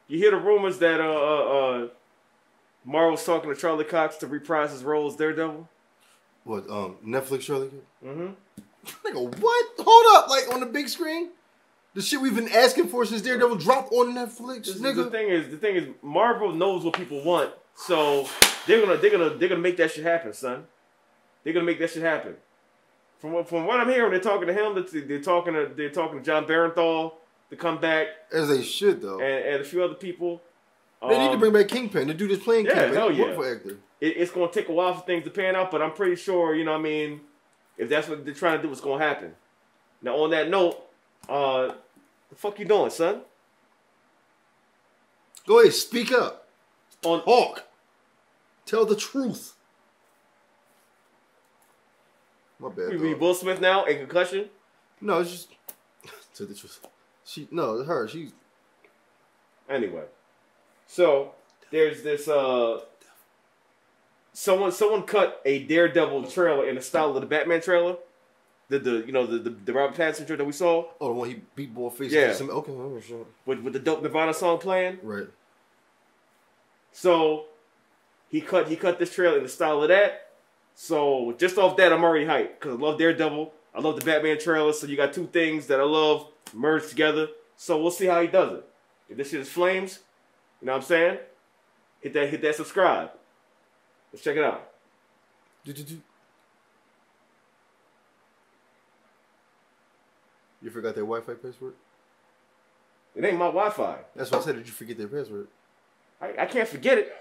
You hear the rumors that Marvel's talking to Charlie Cox to reprise his role as Daredevil? What, Netflix Charlie? Mm-hmm. Nigga, what? Hold up, like on the big screen? The shit we've been asking for since Daredevil dropped on Netflix, nigga. The thing is, Marvel knows what people want, so they're gonna make that shit happen, son. They're gonna make that shit happen. From what I'm hearing, they're talking to him. They're talking to John Barenthal to come back, as they should though, and a few other people. They need to bring back Kingpin. The dude is playing Kingpin. Hell yeah. For actor. It's gonna take a while for things to pan out, but I'm pretty sure, you know what I mean, if that's what they're trying to do, it's gonna happen. Now on that note, the fuck you doing, son? Go ahead, speak up. On Hawk. Tell the truth. My bad. We Will Smith now in Concussion? No, it's just tell the truth. She's anyway. So there's this someone cut a Daredevil trailer in the style of the Batman trailer. The Robert Pattinson trailer that we saw. Oh, the one he beat boy face. Yeah. Okay, I'm sure. With the dope Nirvana song playing. Right. So he cut this trailer in the style of that. So just off that, I'm already hyped because I love Daredevil. I love the Batman trailer. So you got two things that I love merged together. So we'll see how he does it. If this shit is flames, you know what I'm saying? Hit that subscribe. Let's check it out. You forgot their Wi-Fi password? It ain't my Wi-Fi. That's why I said, did you forget their password? I can't forget it.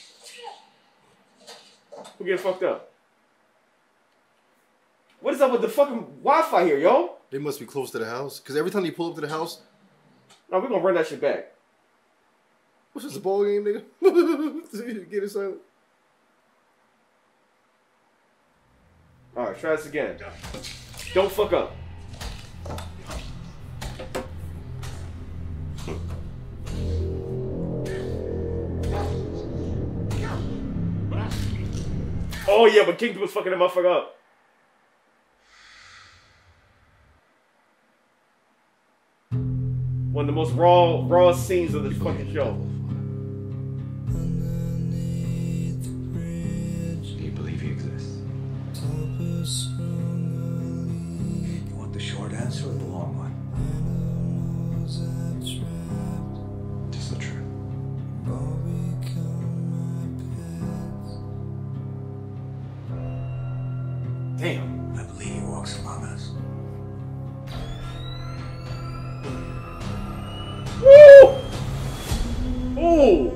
We're getting fucked up. What is up with the fucking Wi-Fi here, yo? They must be close to the house. Because every time you pull up to the house... No, we're going to run that shit back. What's this, a ball game, nigga? Get it silent. Alright, try this again. Don't fuck up. Oh yeah, but Kingpin was fucking that motherfucker up. One of the most raw scenes of the fucking show. Do you believe he exists? You want the short answer or the long one? Just the truth. Damn. I believe he walks among us. Woo! Ooh!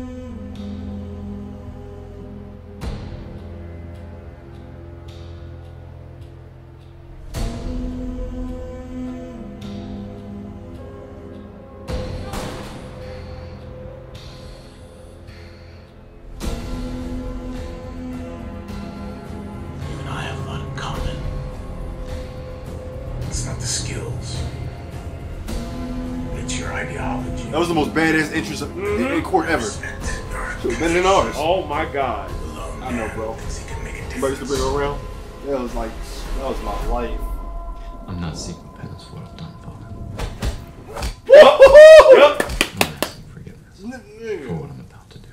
That was the most badass entrance in court ever. Better than ours. Oh my god. I know, bro. Somebody used to bring her around. That was my life. I'm not seeking penance for what I've done, Father. Yep. I'm asking forgiveness for what I'm about to do.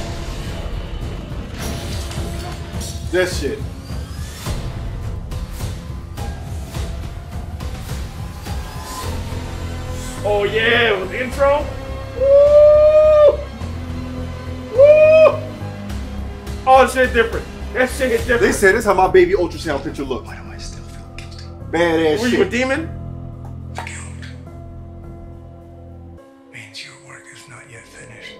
That shit. Oh yeah, with the intro. Woo! Woo! Oh, that shit different. That shit is different. They said this is how my baby ultrasound picture looked. Why do I still feel guilty? Badass Were shit. you a demon? Guilt means your work is not yet finished.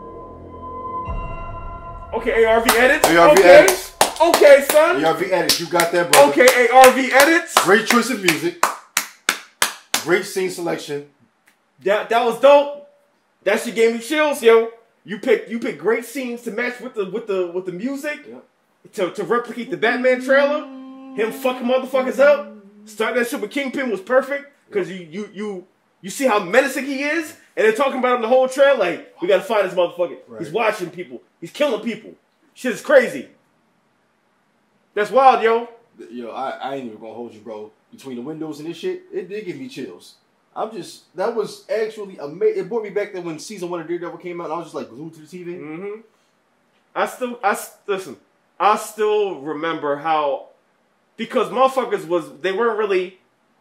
Okay, ARV edits. ARV okay. edits. Okay, son. ARV edits. You got that, brother. Okay, ARV edits. Great choice of music. Great scene selection. That was dope. That shit gave me chills, yo. You pick great scenes to match with the music. Yep. To replicate the Batman trailer. Him fucking motherfuckers up. Starting that shit with Kingpin was perfect. Cause you see how menacing he is, and they're talking about him the whole trailer. Like, we gotta find this motherfucker. Right. He's watching people. He's killing people. Shit is crazy. That's wild, yo. Yo, I ain't even gonna hold you, bro. Between the windows and this shit, it did give me chills. That was actually amazing. It brought me back to when season 1 of Daredevil came out, and I was just like glued to the TV. Mm-hmm. I still remember how, because motherfuckers they weren't really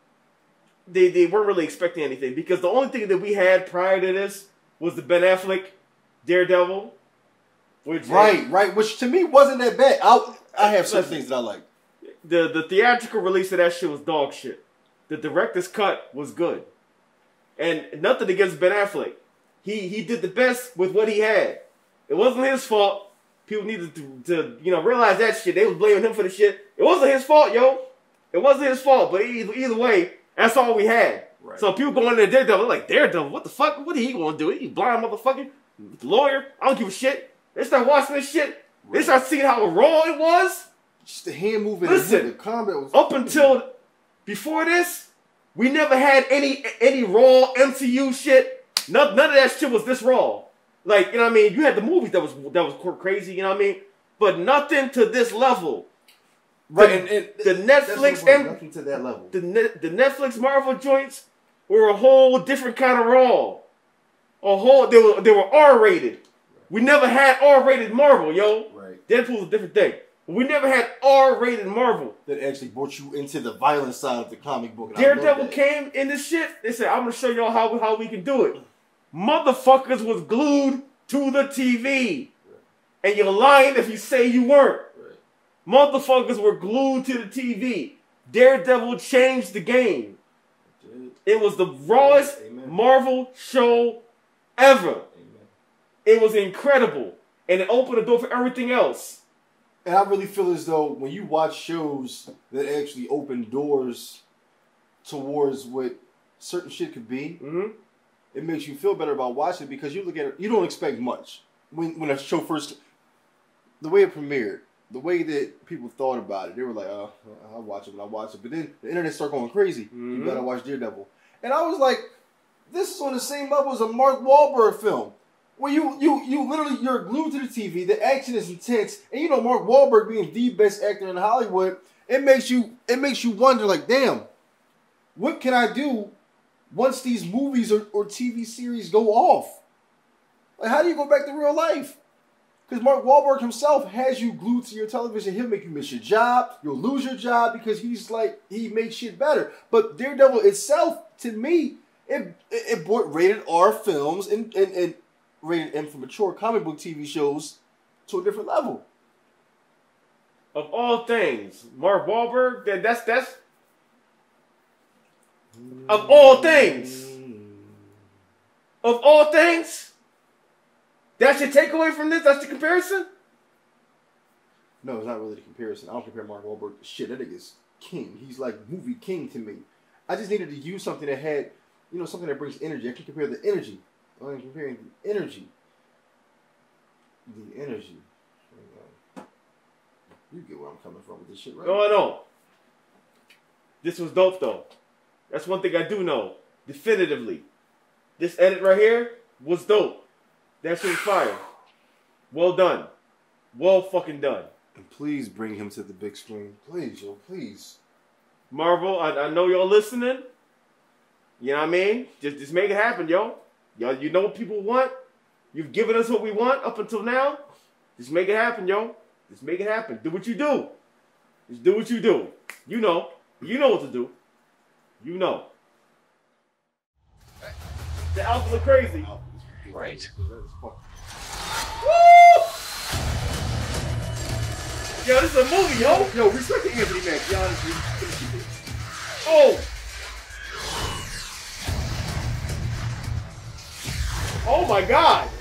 expecting anything, because the only thing that we had prior to this was the Ben Affleck Daredevil, which which to me wasn't that bad. I have some things that I like. The theatrical release of that shit was dog shit. The director's cut was good. And nothing against Ben Affleck. He did the best with what he had. It wasn't his fault. People needed to realize that shit. They was blaming him for the shit. It wasn't his fault, yo. It wasn't his fault. But either way, that's all we had. Right. So people going into Daredevil, like, Daredevil, what the fuck? What are he going to do? He blind motherfucker? Lawyer? I don't give a shit. They start watching this shit. Right. They start seeing how raw it was. Just the hand movement. Listen, the combat was up until before this, we never had any raw MCU shit. None of that shit was this raw. Like, you know what I mean? You had the movies that was crazy, you know what I mean? But nothing to this level. Right, and the Netflix nothing to that level. The Netflix Marvel joints were a whole different kind of raw. They were R-rated. We never had R-rated Marvel, yo. Right. Deadpool's a different thing. We never had R-rated Marvel. That actually brought you into the violent side of the comic book. Daredevil came in this shit. They said, I'm going to show y'all how we can do it. Motherfuckers was glued to the TV. Right. And you're lying if you say you weren't. Right. Motherfuckers were glued to the TV. Daredevil changed the game. It was the rawest Marvel show ever. Amen. It was incredible. And it opened the door for everything else. And I really feel as though when you watch shows that actually open doors towards what certain shit could be, it makes you feel better about watching it, because you look at it, you don't expect much. When a show first, the way it premiered, the way that people thought about it, they were like, oh, I'll watch it when I watch it. But then the internet started going crazy. You gotta watch Daredevil. And I was like, this is on the same level as a Mark Wahlberg film. Where you literally, you're glued to the TV, the action is intense, and you know Mark Wahlberg being the best actor in Hollywood, it makes you wonder, like, damn, what can I do once these movies or TV series go off? Like, how do you go back to real life? Because Mark Wahlberg himself has you glued to your television. He'll make you miss your job. You'll lose your job because he makes shit better. But Daredevil itself, to me, it brought rated R films and rated M for mature comic book TV shows to a different level. Of all things, Mark Wahlberg, that's of all things. Of all things? That's your takeaway from this? That's the comparison? No, it's not really the comparison. I don't compare Mark Wahlberg to shit. That nigga's king. He's like movie king to me. I just needed to use something that had, something that brings energy. I can compare the energy. I'm comparing the energy. The energy. You get where I'm coming from with this shit, right? No, I know. This was dope, though. That's one thing I do know. Definitively. This edit right here was dope. That shit was fire. Well done. Well fucking done. And please bring him to the big screen. Please, yo, please. Marvel, I know y'all listening. You know what I mean? Just make it happen, yo. Y'all, you know what people want. You've given us what we want up until now. Just make it happen, yo. Just make it happen. Do what you do. Just do what you do. You know. You know what to do. You know. The Alpha look crazy. Right. Woo! Yo, this is a movie, yo. Yo, respect to Anthony Mackie. Honestly. Oh. Oh my God.